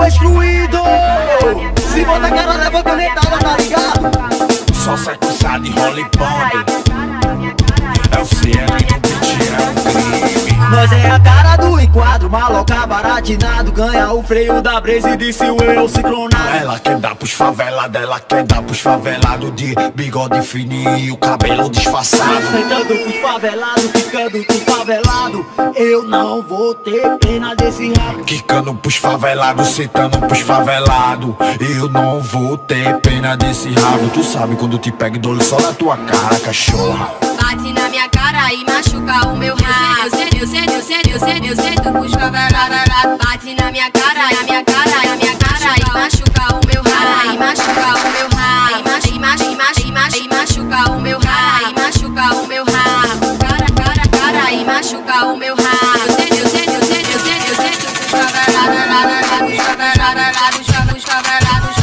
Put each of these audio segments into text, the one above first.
excluído. Se bota a cara, leva canetada, tá ligado? Só sai cruzado e rola e bombe. É o CL no beat, é um crime. Nós é a cara do enquadro, maloca baratinado. Ganha o freio da Blaze e disse o eu ciclonado. Ela quer dar pros favelados, ela quer dar pros favelados de bigode fininho e o cabelo disfarçado. Sentando pros favelados, ficando com favelado. Eu não vou ter pena desse rabo. Quicando pros favelados, sentando pros favelados. Eu não vou ter pena desse rabo. Tu sabe quando te pego e dou só na tua cara, cachorra. Bate na minha cara e machuca o meu rabo. Eu sei tu pros favelados. Bate na minha cara e machuca o meu rabo. E machuca o meu rabo. E machuca o meu rabo. E machuca o meu rabo. Cara e machuca o meu rabo. Eu sei tu pros favelados.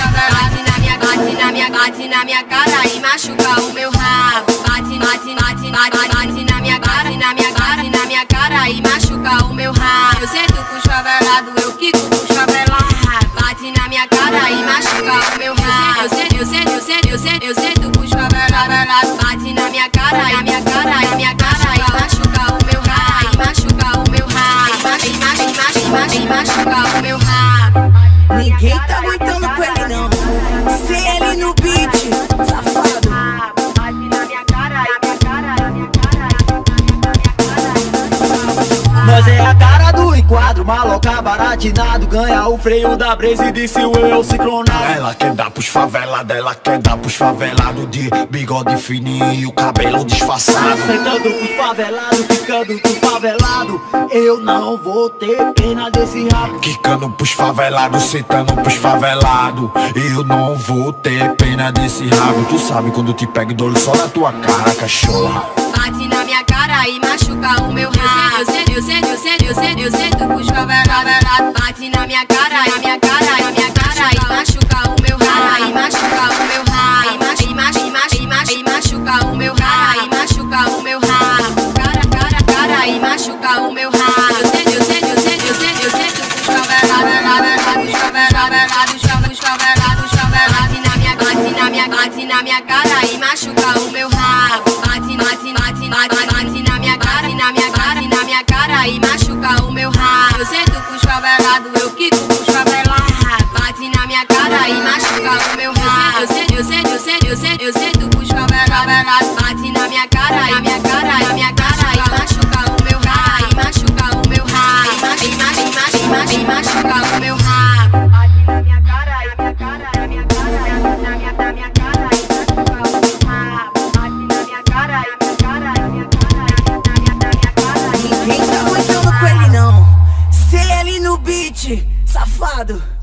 Bate na minha cara e machuca o meu rabo. Bate na minha cara e machuca o meu rabo. Eu sei tu pros favelados, eu quico pros favelados. Bate na minha cara e machuca o meu rabo. Eu sei tu pros favelados. Bate na minha cara e machuca o meu rabo. E machuca o meu rabo. E machuca o meu rabo. Ninguém tá aguentando com ele não. CL no beat, safado. Nós é a cara do enquadro, maloca baratinado. Ganha o freio da Blaze e disse o eu ciclonado. Ela quer dar pros favelados, ela quer dar pros favelados de bigode fininho e o cabelo disfarçado. Sentando pros favelados, ficando com favelado. Eu não vou ter pena desse rabo. Quicando pros favelados, sentando pros favelados. Eu não vou ter pena desse rabo. Tu sabe quando te pego e dou só na tua cara, cachorra. Bate na minha cara e machuca o meu rabo. Eu sei tu pros favelados. Bate na minha cara e machuca o meu rabo. E machuca o meu rabo. E machuca o meu rabo. E machuca o meu rabo. Cara e machuca o meu rabo. Eu sei tu pros favelados. Bate na minha cara e machuca o meu rabo. Bate na minha cara e machuca o meu rabo. Eu sei tu pros favelados, eu quico pros favelados. Bate na minha cara e machuca o meu rabo. Eu sei tu pros favelados. Bate na minha cara e machuca o meu rabo. E machuca o meu rabo. E machuca o meu rabo. Bate na minha cara Ninguém tá aguentando com ele não. CL no beat, safado.